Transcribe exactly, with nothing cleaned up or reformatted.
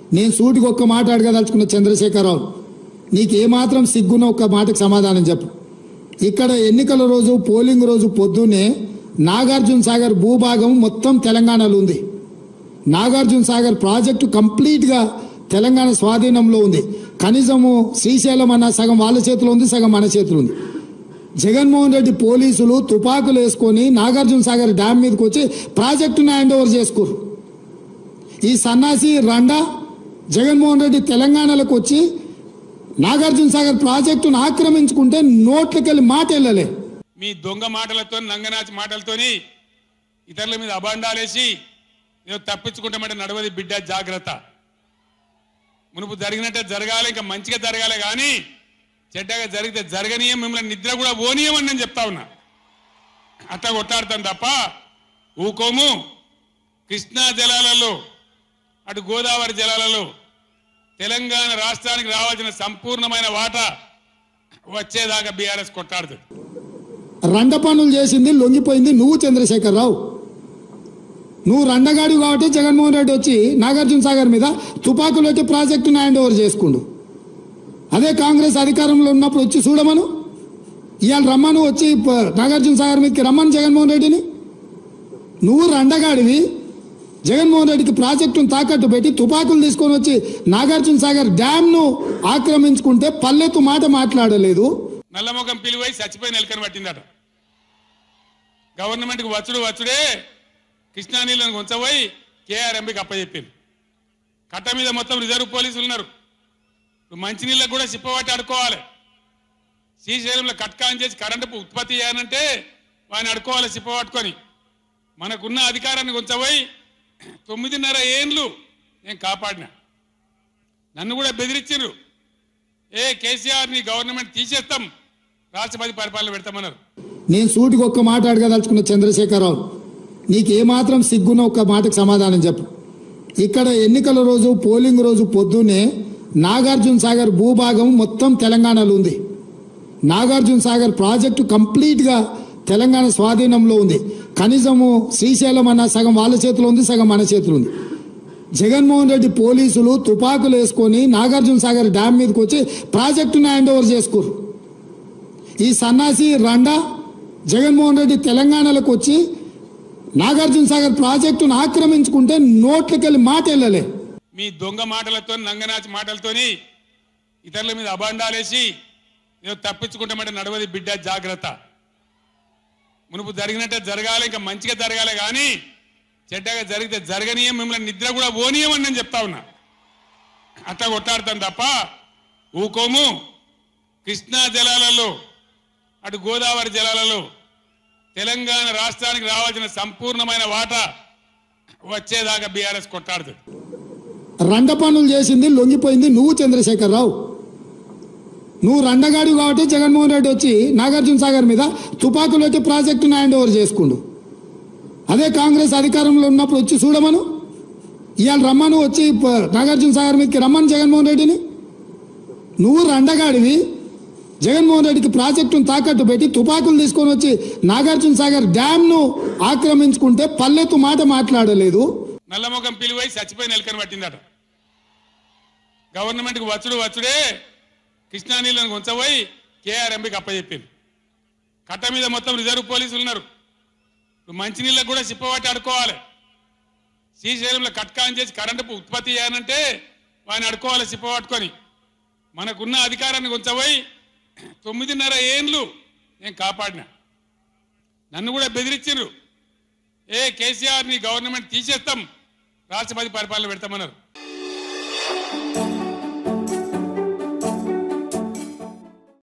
నేను సూటికి ఒక్క మాట అడగదలుచుకున్న చంద్రశేఖరరావు, నీకేమాత్రం సిగ్గున్న ఒక్క మాటకు సమాధానం చెప్పు. ఇక్కడ ఎన్నికల రోజు పోలింగ్ రోజు పొద్దున్నే నాగార్జున సాగర్ భూభాగం మొత్తం తెలంగాణలో ఉంది. నాగార్జున సాగర్ ప్రాజెక్టు కంప్లీట్గా తెలంగాణ స్వాధీనంలో ఉంది. కనీసము శ్రీశైలం అన్న సగం వాళ్ళ చేతిలో ఉంది, సగం మన చేతిలో ఉంది. జగన్మోహన్ రెడ్డి పోలీసులు తుపాకులు వేసుకొని నాగార్జున సాగర్ డ్యామ్ మీదకి వచ్చి ప్రాజెక్టును హ్యాండ్ ఓవర్ చేసుకోరు. ఈ సన్నాసి రండా జగన్మోహన్ రెడ్డి తెలంగాణలోకి వచ్చి నాగార్జున సాగర్ ప్రాజెక్టును ఆక్రమించుకుంటే నోట్లకెళ్ళి మాట వెళ్ళలే. మీ దొంగ మాటలతో నంగనాచి మాటలతోని ఇతరుల మీద అబాండాలేసి ఏదో తప్పించుకుంటామంటే నడవది బిడ్డ, జాగ్రత్త. మునుపు జరిగినట్టే జరగాలి, ఇంకా మంచిగా జరగాలి, కానీ చెడ్డగా జరిగితే జరగనీయం, మిమ్మల్ని నిద్ర కూడా ఓనీయమని నేను చెప్తా ఉన్నా. అట్లా కొట్లాడతాం తప్ప ఊకోము. కృష్ణా జలాలలో అటు గోదావరి జలాలలో తెలంగాణ రాష్ట్రానికి రావాల్సిన సంపూర్ణమైన వాటా వచ్చేదాకా బీఆర్ఎస్ కొట్లాడుతుంది. రండ పనులు చేసింది లొంగిపోయింది నువ్వు చంద్రశేఖరరావు. నువ్వు రండగాడి కాబట్టి జగన్మోహన్ రెడ్డి వచ్చి నాగార్జున సాగర్ మీద తుపాకులు పెట్టి ప్రాజెక్టును హ్యాండ్ ఓవర్ చేసుకుండు. అదే కాంగ్రెస్ అధికారంలో ఉన్నప్పుడు వచ్చి చూడమను, ఇవాళ రమ్మను, వచ్చి నాగార్జున సాగర్ మీదకి రమ్మను జగన్మోహన్ రెడ్డిని. నువ్వు రండగాడివి, జగన్మోహన్ రెడ్డికి ప్రాజెక్టును తాకట్టు పెట్టి తుపాకులు తీసుకొని వచ్చి నాగార్జున సాగర్ డ్యామ్ను ఆక్రమించుకుంటే పల్లెత్తు మాట మాట్లాడలేదు. నల్లముఖం పిలువై చచ్చిపోయి నెలకని పట్టిందట. గవర్నమెంట్కి వచ్చుడు వచ్చుడే కృష్ణా నీళ్ళను ఉంచబోయి కేఆర్ఎంబీకి అప్పచెప్పింది. కట్ట మీద మొత్తం రిజర్వ్ పోలీసులు ఉన్నారు. మంచినీళ్ళకు కూడా సిప్పబట్టి అడుకోవాలి. శ్రీశైలంలో కట్కాన్ చేసి కరెంటు ఉత్పత్తి చేయాలంటే వాడిని అడుకోవాలి సిప్పబట్టుకొని. మనకున్న అధికారాన్ని ఉంచబోయి తొమ్మిదిన్నర ఏండ్లు నేను కాపాడినా. నన్ను కూడా బెదిరించారు. ఏ కేసీఆర్ ని గవర్నమెంట్ తీసేస్తాం, రాష్ట్రపతి పరిపాలన పెడతామన్నారు. నేను సూటికి ఒక్క మాట అడగదలుచుకున్న చంద్రశేఖరరావు, నీకేమాత్రం సిగ్గున్న ఒక్క మాటకు సమాధానం చెప్పు. ఇక్కడ ఎన్నికల రోజు పోలింగ్ రోజు పొద్దున్నే నాగార్జున సాగర్ భూభాగం మొత్తం తెలంగాణలో ఉంది. నాగార్జున సాగర్ ప్రాజెక్టు కంప్లీట్గా తెలంగాణ స్వాధీనంలో ఉంది. కనీసము శ్రీశైలం అన్న సగం వాళ్ళ చేతిలో ఉంది, సగం మన చేతిలో ఉంది. జగన్మోహన్ రెడ్డి పోలీసులు తుపాకులు వేసుకొని నాగార్జున సాగర్ డ్యామ్ మీదకి వచ్చి ప్రాజెక్టును హ్యాండ్ ఓవర్ చేసుకోరు. ఈ సన్నాసి రండా జగన్మోహన్ రెడ్డి తెలంగాణలోకి వచ్చి నాగార్జున సాగర్ ప్రాజెక్టును ఆక్రమించుకుంటే నోట్లకెళ్ళి మాట వెళ్ళలే. మీ దొంగ మాటలతో నంగనాచి మాటలతోని ఇతరుల మీద అబాండాలేసి ఏదో తప్పించుకుంటామంటే నడవది బిడ్డ, జాగ్రత్త. మునుపు జరిగినట్టే జరగాలి, ఇంకా మంచిగా జరగాలి, కానీ చెడ్డగా జరిగితే జరగనీయం, మిమ్మల్ని నిద్ర కూడా ఓనీయమని నేను చెప్తా ఉన్నా. అట్లా కొట్లాడతాం తప్ప ఊకోము. కృష్ణా జలాలలో అటు గోదావరి జలాలలో తెలంగాణ రాష్ట్రానికి రావాల్సిన సంపూర్ణమైన వాటా వచ్చేదాకా బీఆర్ఎస్ కొట్లాడుతుంది. రండ పనులు చేసింది లొంగిపోయింది నువ్వు చంద్రశేఖరరావు. నువ్వు రండగాడి కాబట్టి జగన్మోహన్ రెడ్డి వచ్చి నాగార్జున సాగర్ మీద తుపాకులు పెట్టి ప్రాజెక్టును హ్యాండ్ ఓవర్ చేసుకుండు. అదే కాంగ్రెస్ అధికారంలో ఉన్నప్పుడు వచ్చి చూడమను, ఇవాళ రమ్మను, వచ్చి నాగార్జున సాగర్ మీదకి రమ్మను జగన్మోహన్ రెడ్డిని. నువ్వు రండగాడివి, జగన్మోహన్ రెడ్డికి ప్రాజెక్టును తాకట్టు పెట్టి తుపాకులు తీసుకొని వచ్చి నాగార్జున సాగర్ డ్యామ్ను ఆక్రమించుకుంటే పల్లెత్తు మాట మాట్లాడలేదు. నల్లముఖం పిలువై చచ్చిపోయి నెలకని పట్టిందట. గవర్నమెంట్కి వచ్చుడు వచ్చుడే కృష్ణా నీళ్ళను ఉంచబోయి కేఆర్ఎంబీకి అప్పచెప్పింది. కట్ట మీద మొత్తం రిజర్వ్ పోలీసులు ఉన్నారు. మంచినీళ్ళకు కూడా సిప్పబట్టి అడుకోవాలి. శ్రీశైలంలో కట్కాన్ చేసి కరెంటు ఉత్పత్తి చేయాలంటే వాడిని అడుకోవాలి సిప్పబట్టుకొని. మనకున్న అధికారాన్ని ఉంచబోయి తొమ్మిదిన్నర ఏండ్లు నేను కాపాడినా. నన్ను కూడా బెదిరించారు. ఏ కేసీఆర్ ని గవర్నమెంట్ తీసేస్తాం, రాష్ట్రపతి పరిపాలన పెడతామన్నారు.